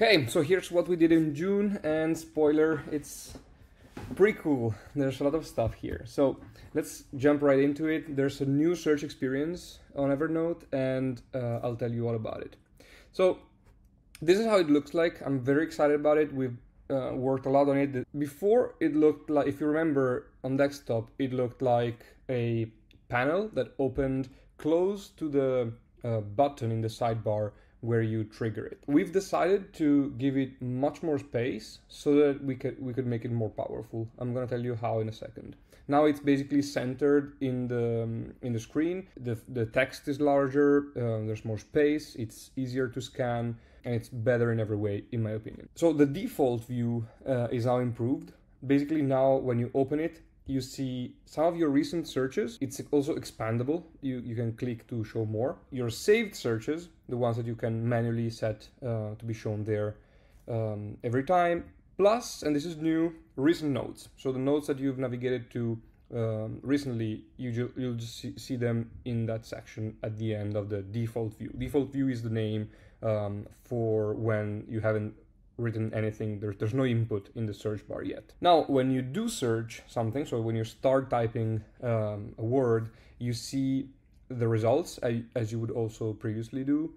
Okay, so here's what we did in June, and spoiler, it's pretty cool. There's a lot of stuff here. So let's jump right into it. There's a new search experience on Evernote, and I'll tell you all about it. So this is how it looks like. I'm very excited about it. We've worked a lot on it. Before, it looked like, if you remember, on desktop, it looked like a panel that opened close to the button in the sidebar where you trigger it. We've decided to give it much more space so that we could make it more powerful. I'm gonna tell you how in a second. Now it's basically centered in the screen. The text is larger. There's more space. It's easier to scan, and it's better in every way, in my opinion. So the default view is now improved. Basically, now when you open it, you see some of your recent searches. It's also expandable. You can click to show more. Your saved searches, the ones that you can manually set to be shown there every time. Plus, and this is new, recent notes. So the notes that you've navigated to recently, you'll just see them in that section at the end of the default view. Default view is the name for when you haven't written anything. There's no input in the search bar yet. Now, when you do search something, so when you start typing a word, you see the results as you would also previously do.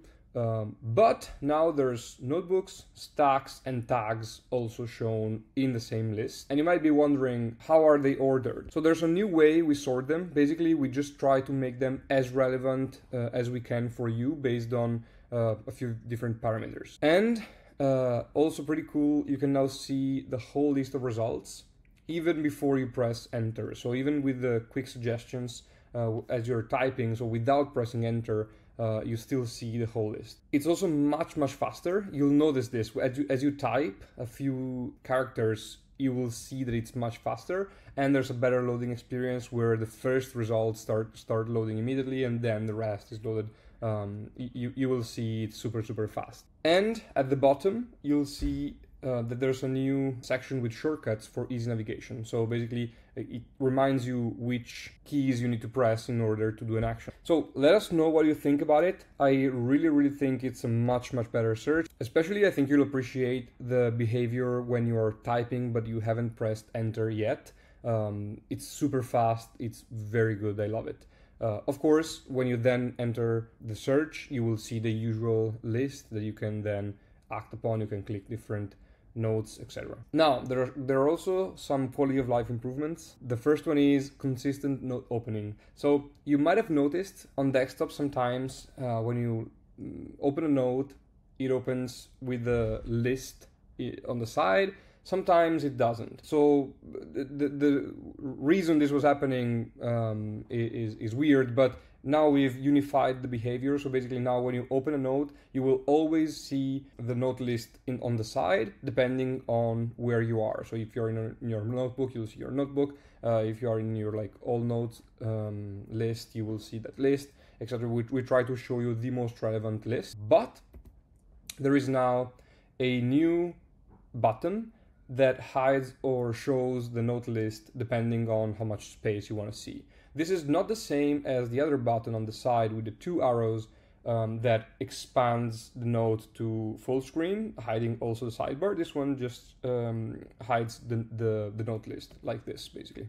But now there's notebooks, stacks, and tags also shown in the same list. And you might be wondering, how are they ordered? So there's a new way we sort them. Basically, we just try to make them as relevant as we can for you based on a few different parameters. And also pretty cool, you can now see the whole list of results even before you press enter. So even with the quick suggestions as you're typing, so without pressing enter, you still see the whole list. It's also much faster. You'll notice this as you type a few characters, you will see that it's much faster, and there's a better loading experience where the first results start loading immediately, and then the rest is loaded. You will see it super fast. And at the bottom, you'll see that there's a new section with shortcuts for easy navigation. So basically, it reminds you which keys you need to press in order to do an action. So let us know what you think about it. I really think it's a much better search. Especially, I think you'll appreciate the behavior when you are typing but you haven't pressed enter yet. It's super fast. It's very good. I love it. Of course, when you then enter the search, you will see the usual list that you can then act upon. You can click different notes, etc. Now, there are also some quality of life improvements. The first one is consistent note opening. So you might have noticed on desktop sometimes when you open a note, it opens with the list on the side. Sometimes it doesn't. So the reason this was happening is weird, but now we've unified the behavior. So basically now when you open a note, you will always see the note list on the side, depending on where you are. So if you're in your notebook, you'll see your notebook. If you are in your all notes list, you will see that list, etc. We try to show you the most relevant list. But there is now a new button that hides or shows the note list depending on how much space you want to see. This is not the same as the other button on the side with the two arrows that expands the note to full screen, hiding also the sidebar. This one just hides the note list like this, basically.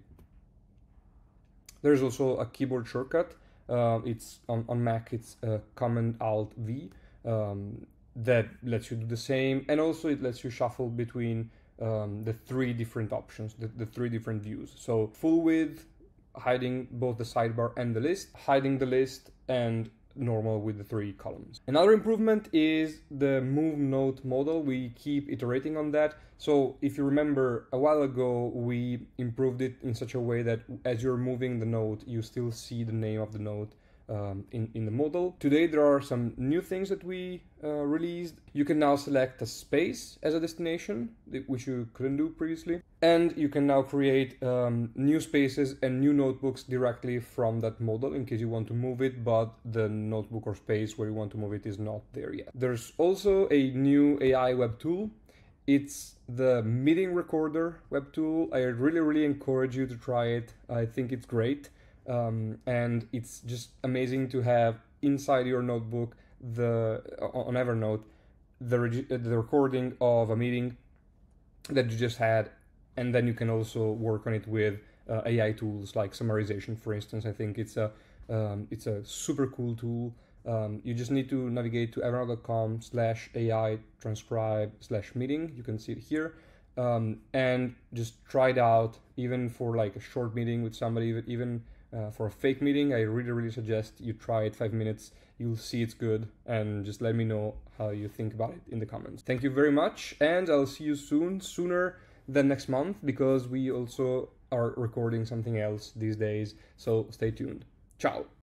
There's also a keyboard shortcut. It's on Mac, it's Command-Alt-V that lets you do the same, and also it lets you shuffle between the three different options, the three different views. So full width, hiding both the sidebar and the list, hiding the list, and normal with the three columns. Another improvement is the move note modal. We keep iterating on that. So if you remember, a while ago we improved it in such a way that as you're moving the note, you still see the name of the note in the modal. Today there are some new things that we released. You can now select a space as a destination, which you couldn't do previously. And you can now create new spaces and new notebooks directly from that modal in case you want to move it, but the notebook or space where you want to move it is not there yet. There's also a new AI web tool. It's the meeting recorder web tool. I really encourage you to try it. I think it's great. And it's just amazing to have inside your notebook on Evernote the recording of a meeting that you just had, and then you can also work on it with AI tools like summarization, for instance. I think it's a super cool tool. You just need to navigate to evernote.com/AI transcribe/meeting. You can see it here, and just try it out, even for like a short meeting with somebody, even for a fake meeting. I really suggest you try it 5 minutes. You'll see it's good, and just let me know how you think about it in the comments. Thank you very much, and I'll see you soon, sooner than next month, because we also are recording something else these days, so stay tuned. Ciao!